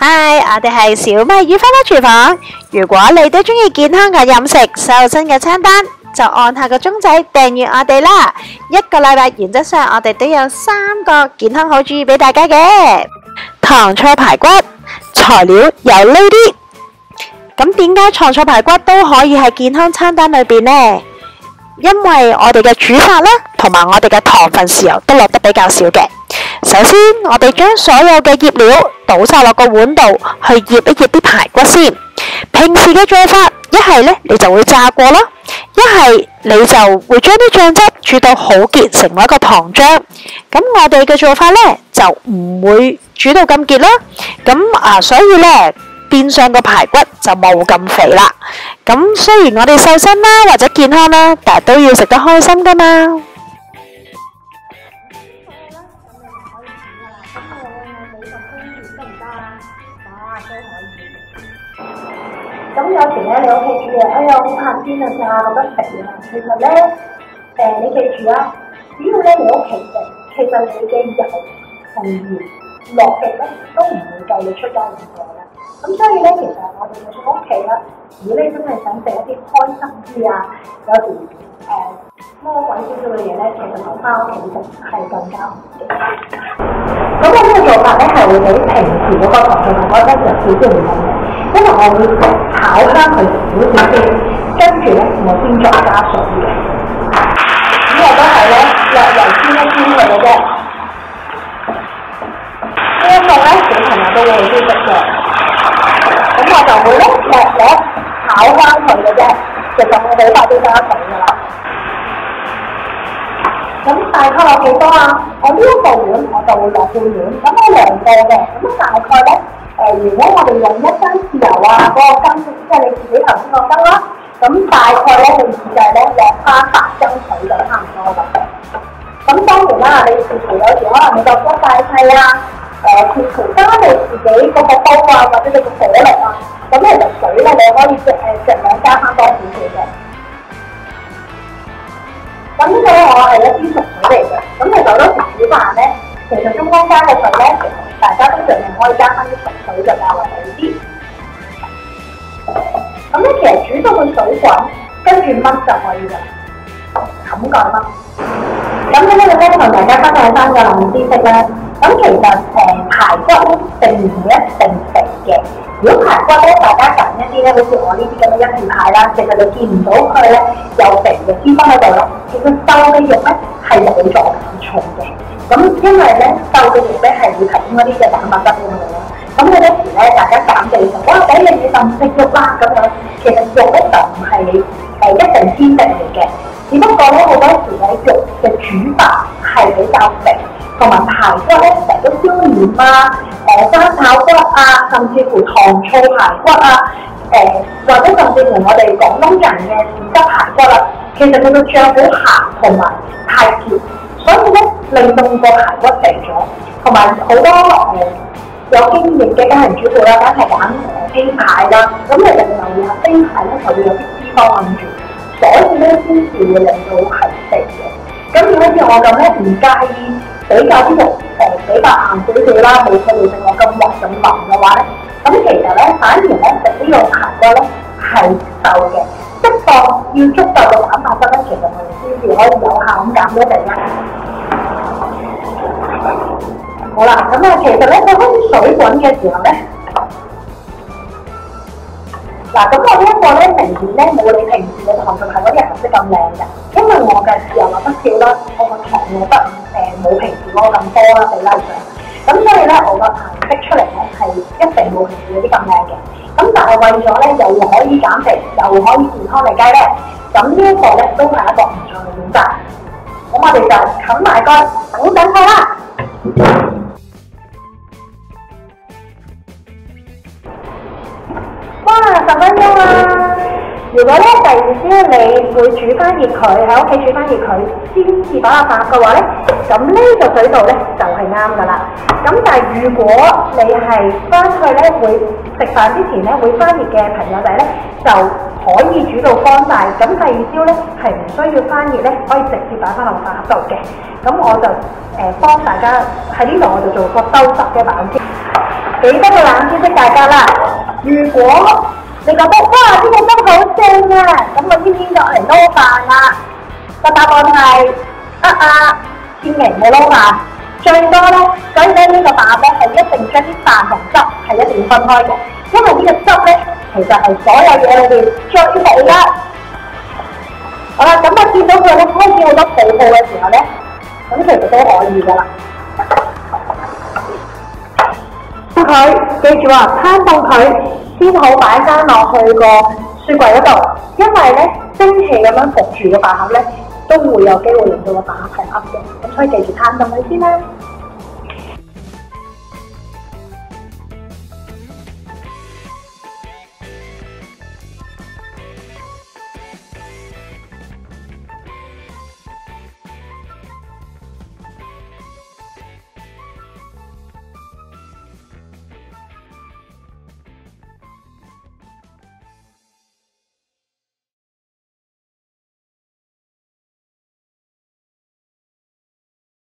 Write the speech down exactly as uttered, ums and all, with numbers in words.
Hi，我哋係小米與花花廚房。如果你都中意健康嘅飲食、瘦身嘅餐單，就按下個鐘仔訂閱我哋啦。一個禮拜原則上我哋都有三個健康好主意俾大家嘅。糖醋排骨材料有呢啲。咁點解糖醋排骨都可以喺健康餐單裏邊呢？因為我哋嘅煮法啦，同埋我哋嘅糖分豉油都落得比較少嘅。首先，我哋將所有嘅醃料倒晒落個碗度，去醃一醃啲排骨先。平時嘅做法，一係呢你就會炸過啦，一係你就會將啲醬汁煮到好結，成為一個糖漿。咁我哋嘅做法呢，就唔會煮到咁結啦。咁啊，所以呢，變相個排骨就冇咁肥啦。咁雖然我哋瘦身啦或者健康啦，但係都要食得開心噶嘛。 咁有時咧，你屋企煮嘢，哎呀好怕煎啊，炸覺得肥啊。其實咧，誒你記住啊，只要咧你屋企食，其實你嘅油同鹽落極咧都唔會夠你出街咁多啦。咁所以咧，其實我哋喺屋企啦，如果你真係想食一啲開心啲啊，有時誒魔鬼少少嘅嘢咧，其實我翻屋企食係更加好嘅。咁我呢個做法咧係會比平時嗰個糖醋排骨咧有少少唔同嘅。因為我會炒香佢少少先，跟住咧我先再加水嘅。咁我都係咧略為煎一煎佢嘅啫。呢一個咧小朋友都會好中意食嘅。咁我就會咧略略炒香佢嘅啫。其實我好快都加水㗎啦。咁大概落幾多啊？我呢一個碗我就會落半碗，咁我量過嘅，咁大概咧。誒，如果我哋用一羹豉油啊，嗰、那個羹即係你自己頭先個羹啦，咁大概咧你預計咧落翻八羹水就差唔多啦。咁當然啦，你視乎有時可能你個鍋大細啊，誒視乎翻你自己嗰個煲啊，或者你個火力啊，咁其實水咧你可以誒盡量加翻多少少嘅。咁呢個咧我係一啲熟水嚟嘅，咁其實好多時煮飯咧，其實中間加嘅水咧。大家都盡量可以加翻啲熟水就較為好啲。咁咧其實煮到個水滾，跟住燜就可以啦，冚蓋燜。咁呢個咧同大家分享翻個冷知識啦。咁其實誒、呃、排骨咧並唔一定肥嘅。如果排骨咧，大家揀一啲咧，好似我呢啲咁嘅一字排啦，其實你見唔到佢咧有肥嘅脂肪喺度咧，其實瘦嘅肉咧係有助減重嘅。咁因為咧瘦嘅肉咧係會提供一啲嘅蛋白質俾我哋啦。咁好多時咧，大家減肥就哇俾你要咁食肉啦咁樣，其實肉咧就唔係你誒一定天敵嚟嘅，只不過咧好多時咧肉嘅煮法係比較肥，同埋排骨咧成日都燒鹽啊、誒生炒骨啊，甚至乎糖醋排骨啊，誒、呃、或者甚至乎我哋廣東人嘅豉汁排骨啦，其實佢個醬好鹹同埋太甜。所以咧，令到個排骨肥咗，同埋好多誒、呃、有經驗嘅家庭主婦啦，梗係揀誒飛排啦。咁你哋留意下飛排咧，就會有啲脂肪韞住，所以咧先至會令到係肥嘅。咁如果好似我咁咧，唔介意比較啲肉誒比較硬少少啦，冇佢哋食我咁滑咁腍嘅話咧，咁其實咧反而咧食呢個排骨咧係瘦嘅。適當要足夠嘅蛋白質咧，其實我哋先至可以有效咁減咗肥啦。好啦，咁啊，其實咧，佢開始水滾嘅時候咧，嗱，咁我呢一個咧，明顯咧冇你平時嘅糖醋排骨啲顏色咁靚嘅，因為我嘅豉油落得少啦，我個糖落得誒冇平時嗰個咁多啦，比例上。咁所以咧，我個顏色出嚟咧係一定冇平時嗰啲咁靚嘅。咁但係為咗咧又可以減肥又可以健康嚟計咧，咁呢一個咧都係一個唔錯嘅選擇。咁我哋就冚埋蓋等等佢啦。哇！十分鐘啦！如果咧第二朝你會煮翻熱佢，喺屋企煮翻熱佢先至擺落飯嘅話咧，咁呢個水度咧就係啱噶啦。咁但係如果你係翻去咧會食飯之前咧會翻熱嘅朋友仔咧，就可以煮到乾晒。咁第二招咧係唔需要翻熱咧，可以直接擺翻落飯盒度嘅。咁我就誒、呃、幫大家喺呢度我就做個收汁嘅冷知識，俾多個冷知識大家啦。如果你覺得哇呢、呢個汁好正啊，咁我天天就嚟撈飯啦。個答案係啊啊，千祈唔好撈飯。最多咧，所以咧呢個飯盒咧係一定將啲飯同汁係一定要分開嘅，因為呢個汁咧其實係所有嘢裏邊最好啦。好啦，咁我見到佢咧開始好多泡泡嘅時候咧，咁其實都可以噶啦。佢記住啊，攤凍佢先好擺翻落去個雪櫃嗰度，因為咧蒸汽咁樣焗住個飯盒咧，都會有機會令到個飯盒係噏嘅，咁所以記住攤凍佢先啦。